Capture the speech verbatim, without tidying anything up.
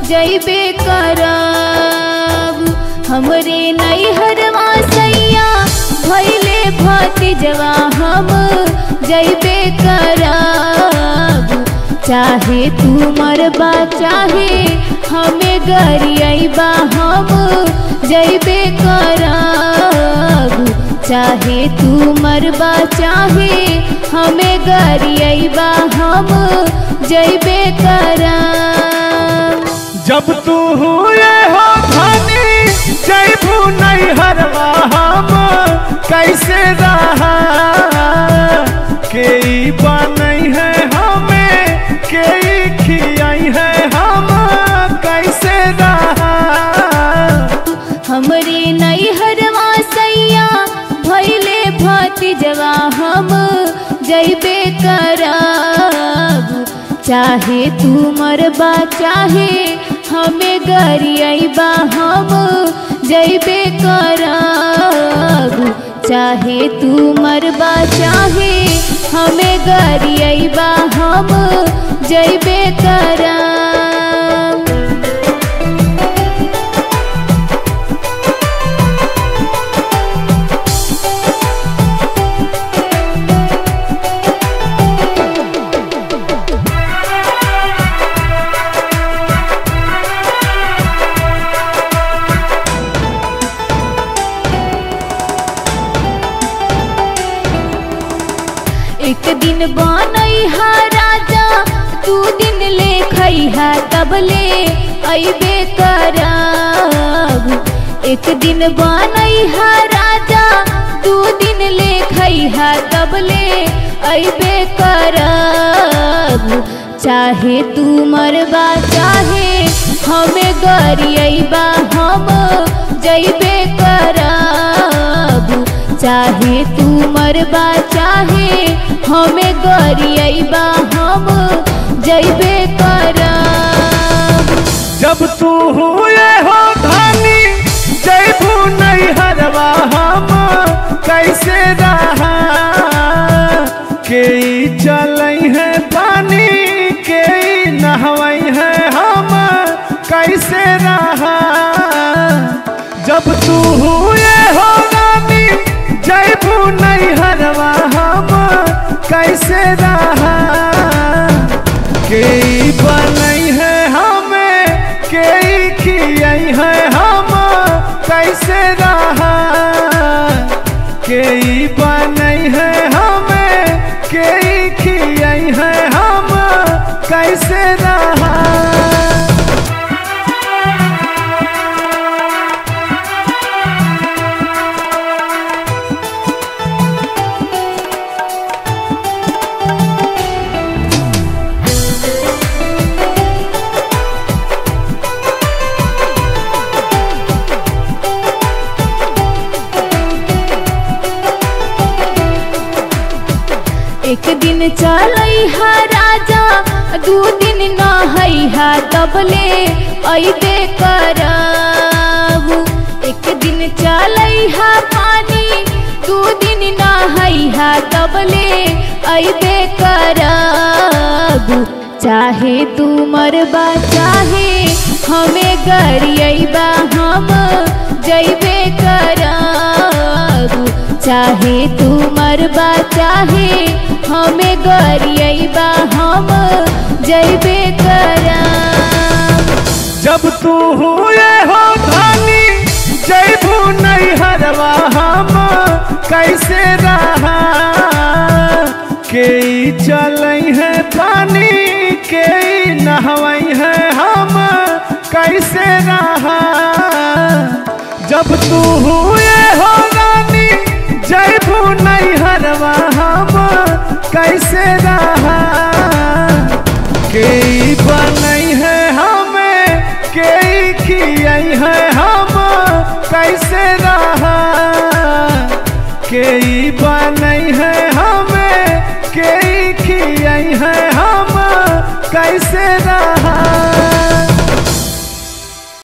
जैबे करब। हमरे नैहरवा सैया भैले भतीजवा हम जैबे करब। चाहे तू मरबा चाहे हमें गरियबा हम जैबे करब। चाहे तू मरबा चाहे हमें गरियबा हम जैबे करब। जब तू हुए हो धनी जैबू नैहरवा हम कैसे रहा। के बनई है हमें के खियाई है हम कैसे रहा। हमरे नैहरवा सैया भैले भतीजवा हम जैबे करब। चाहे तू मरबा चाहे हमें गरियबा हम जैबे करब। चाहे तू मरबा चाहे हमें गरियबा हम जैबे करब। एक दिन बनैहा राजा दू दिन ले खैहा तबले अइबे करब। एक दिन बनैहा राजा दू दिन ले खैहा तबले अइबे करब। चाहे तू मरबा चाहे हमें गरियबा हम जैबे करब। चाहे तू मरबा चाहे हमें गरियबा हम जैबे करब। जब तू हुए हो धनी जैबू नैहरवा हम कैसे रहा। के चलई है पानी के नहवई है हम कैसे रहा। जब तू हुए हो रानी जैबू नैहरवा हम कैसे रहा। के बनई है हमें के खियाई है हम कैसे रहा। के बनई है हमें के खियाई है हम कैसे रहा। एक दिन चलैहा राजा दू दिन नहैहा तबले अइबे करब। एक दिन चलैहा पानी दू दिन नहैहा तबले अइबे करब। चाहे तू मरबा चाहे हमें गरियबा हम जैबे करब। चाहे तू मरबा चाहे हमें गरियबा हम जैबे करब। जब तू हुए हो धनी जैबू नैहरवा हम कैसे रहा। के चलई है पानी के नहवई है हम कैसे रहा। जब तू हुए हो रानी जैबू नैहरवा हम कैसे रहा। के बनई है हमें के खियाई है हम कैसे रहा। के बनई है हमें के खियाई है हम कैसे रहा।